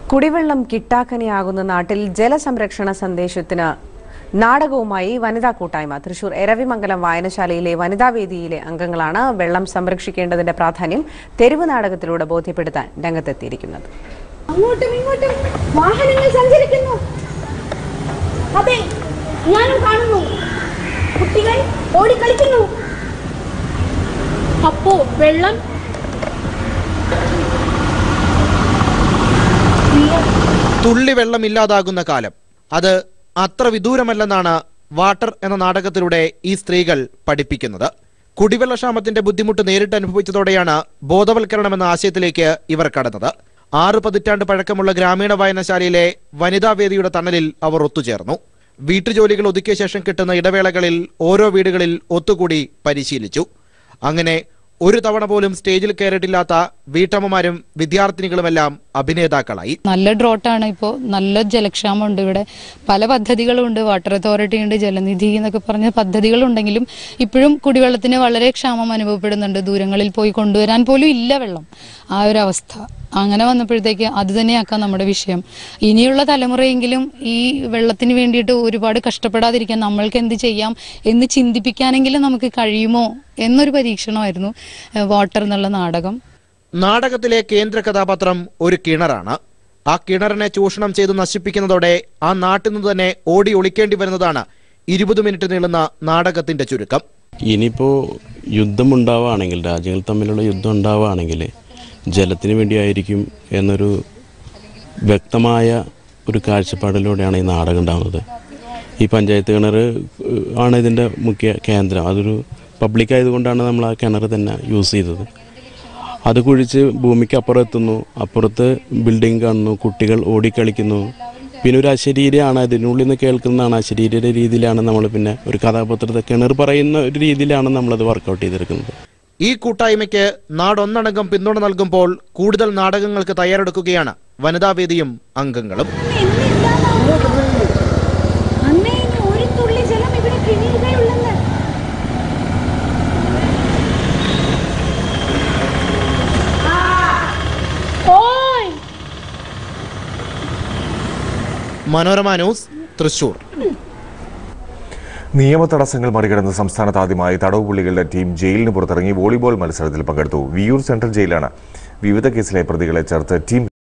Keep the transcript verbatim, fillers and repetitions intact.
കുടിവെള്ളം കിട്ടാക്കനിയാകുന്ന നാട്ടിൽ ജലസംരക്ഷണ സന്ദേശത്തിന് നാടകവുമായി വനിതാ കൂട്ടായ്മ തൃശൂർ എരവിമംഗലം വായനശാലയിലെ വനിതാവേദിയിലെ അംഗങ്ങളാണ് വെള്ളം സംരക്ഷിക്കേണ്ടതിന്റെ പ്രാധാന്യം തെരുവ് നാടകത്തിലൂടെ ബോധ്യപ്പെടുത്താൻ രംഗത്തെത്തിയിരിക്കുന്നത്. അങ്ങോട്ടും ഇങ്ങോട്ടും വാഹനങ്ങൾ സഞ്ചരിക്കുന്നു. അതെ, ഞാനും കാണുന്നു. കുട്ടികൾ ഓടിക്കളിക്കുന്നു. അപ്പോ വെള്ളം തുള്ളി വെള്ളമില്ലാതാകുന്ന കാലം അത് അത്ര വിദൂരമല്ലെന്നാണ് വാട്ടർ എന്ന നാടകത്തിലൂടെ ഈ സ്ത്രീകൾ പഠിപ്പിക്കുന്നത്. കുടിവെള്ളക്ഷാമത്തിന്റെ ബുദ്ധിമുട്ട് നേരിട്ട് അനുഭവിച്ചതോടെയാണ് ബോധവൽക്കരണം എന്ന ആശയത്തിലേക്ക് ഇവർ കടന്നത്. ആറ് പതിറ്റാണ്ട് പഴക്കമുള്ള ഗ്രാമീണ വായനശാലയിലെ വനിതാവേദിയുടെ തണലിൽ അവർ ഒത്തുചേർന്നു. വീട്ടുജോലികൾ ഒതുക്കിയ ശേഷം കിട്ടുന്ന ഇടവേളകളിൽ ഓരോ വീടുകളിൽ ഒത്തുകൂടി പരിശീലിച്ചു. അങ്ങനെ ഒരു തവണ പോലും സ്റ്റേജിൽ കയറിയിട്ടില്ലാത്ത വീട്ടമ്മമാരും വിദ്യാർത്ഥിനികളുമെല്ലാം അഭിനേതാക്കളായി. നല്ല ഡ്രോട്ടാണ്. ഇപ്പോൾ നല്ല ജലക്ഷാമമുണ്ട്. ഇവിടെ പല പദ്ധതികളുണ്ട്. വാട്ടർ അതോറിറ്റി ഉണ്ട്, ജലനിധി എന്നൊക്കെ പറഞ്ഞ പദ്ധതികളുണ്ടെങ്കിലും ഇപ്പോഴും കുടിവെള്ളത്തിന് വളരെ ക്ഷാമം അനുഭവപ്പെടുന്നുണ്ട്. ദൂരങ്ങളിൽ പോയി കൊണ്ടുവരാൻ പോലും ഇല്ല വെള്ളം. ആ ഒരു അവസ്ഥ അങ്ങനെ വന്നപ്പോഴത്തേക്ക് അത് തന്നെയാക്കാം നമ്മുടെ വിഷയം. ഇനിയുള്ള തലമുറയെങ്കിലും ഈ വെള്ളത്തിന് വേണ്ടിയിട്ട് ഒരുപാട് കഷ്ടപ്പെടാതിരിക്കാൻ നമ്മൾക്ക് എന്ത് ചെയ്യാം എന്ന് ചിന്തിപ്പിക്കാനെങ്കിലും നമുക്ക് കഴിയുമോ എന്നൊരു പരീക്ഷണമായിരുന്നു വാട്ടർ എന്നുള്ള നാടകം. നാടകത്തിലെ കേന്ദ്ര കഥാപാത്രം ഒരു കിണറാണ്. ആ കിണറിനെ ചൂഷണം ചെയ്ത് നശിപ്പിക്കുന്നതോടെ ആ നാട്ടിൽ നിന്ന് തന്നെ ഓടി ഒളിക്കേണ്ടി വരുന്നതാണ് ഇരുപത് മിനിറ്റ് നീളുന്ന നാടകത്തിന്റെ ചുരുക്കം. ഇനിയിപ്പോൾ യുദ്ധം ഉണ്ടാവുകയാണെങ്കിൽ, രാജ്യങ്ങൾ തമ്മിലുള്ള യുദ്ധം ഉണ്ടാവുകയാണെങ്കിൽ ജലത്തിന് വേണ്ടിയായിരിക്കും എന്നൊരു വ്യക്തമായ ഒരു കാഴ്ചപ്പാടിലൂടെയാണ് ഈ നാടകം ഉണ്ടാകുന്നത്. ഈ പഞ്ചായത്ത് കിണർ ആണ് ഇതിൻ്റെ മുഖ്യ കേന്ദ്രം. അതൊരു പബ്ലിക് ആയതുകൊണ്ടാണ് നമ്മൾ ആ കിണർ തന്നെ യൂസ് ചെയ്തത്. അത് കുഴിച്ച് ഭൂമിക്ക് അപ്പുറം എത്തുന്നു. അപ്പുറത്ത് ബിൽഡിംഗ് കാണുന്നു, കുട്ടികൾ ഓടിക്കളിക്കുന്നു. പിന്നെ ഒരു അശരീരമാണ്, അതിനുള്ളിൽ നിന്ന് കേൾക്കുന്നതാണ്. അശരീരയുടെ രീതിയിലാണ് നമ്മൾ പിന്നെ ഒരു കഥാപാത്രത്തെ കിണർ പറയുന്ന ഒരു രീതിയിലാണ് നമ്മളത് വർക്കൗട്ട് ചെയ്തെടുക്കുന്നത്. ഈ കൂട്ടായ്മയ്ക്ക് നാടൊന്നടങ്കം പിന്തുണ നൽകുമ്പോൾ കൂടുതൽ നാടകങ്ങൾക്ക് തയ്യാറെടുക്കുകയാണ് വനിതാവേദിയും അംഗങ്ങളും. മനോരമ ന്യൂസ്, തൃശൂർ. നിയമ തടസ്സങ്ങൾ മറികടന്ന് സംസ്ഥാനത്ത് ആദ്യമായി തടവുപുള്ളികളുടെ ടീം ജയിലിന് പുറത്തിറങ്ങി വോളിബോൾ മത്സരത്തിൽ പങ്കെടുത്തു. വിയൂർ സെൻട്രൽ ജയിലാണ് വിവിധ കേസിലെ പ്രതികളെ ചേർത്ത് ടീം